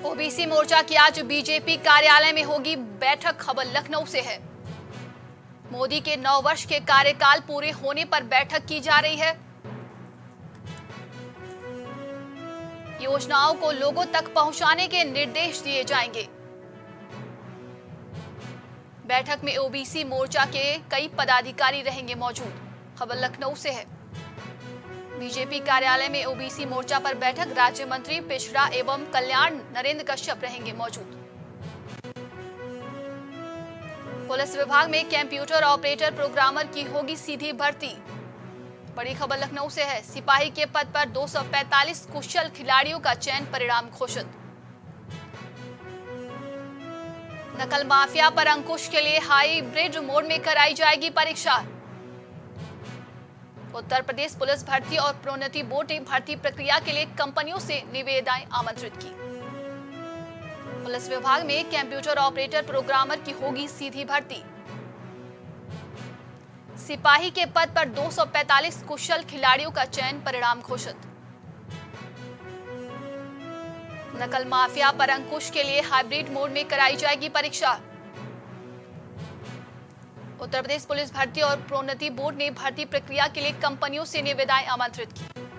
OBC मोर्चा की आज BJP कार्यालय में होगी बैठक, खबर लखनऊ से है। मोदी के 9 वर्ष के कार्यकाल पूरे होने पर बैठक की जा रही है। योजनाओं को लोगों तक पहुंचाने के निर्देश दिए जाएंगे। बैठक में ओबीसी मोर्चा के कई पदाधिकारी रहेंगे मौजूद, खबर लखनऊ से है। बीजेपी कार्यालय में ओबीसी मोर्चा पर बैठक, राज्य मंत्री पिछड़ा एवं कल्याण नरेंद्र कश्यप रहेंगे मौजूद। पुलिस विभाग में कंप्यूटर ऑपरेटर प्रोग्रामर की होगी सीधी भर्ती, बड़ी खबर लखनऊ से है। सिपाही के पद पर 245 कुशल खिलाड़ियों का चयन परिणाम घोषित। नकल माफिया पर अंकुश के लिए हाइब्रिड मोड में कराई जाएगी परीक्षा। उत्तर प्रदेश पुलिस भर्ती और प्रोन्नति बोर्ड ने भर्ती प्रक्रिया के लिए कंपनियों से निविदाएं आमंत्रित की। पुलिस विभाग में कंप्यूटर ऑपरेटर प्रोग्रामर की होगी सीधी भर्ती। सिपाही के पद पर 245 कुशल खिलाड़ियों का चयन परिणाम घोषित। नकल माफिया पर अंकुश के लिए हाइब्रिड मोड में कराई जाएगी परीक्षा। उत्तर प्रदेश पुलिस भर्ती और प्रोन्नति बोर्ड ने भर्ती प्रक्रिया के लिए कंपनियों से निविदाएं आमंत्रित की।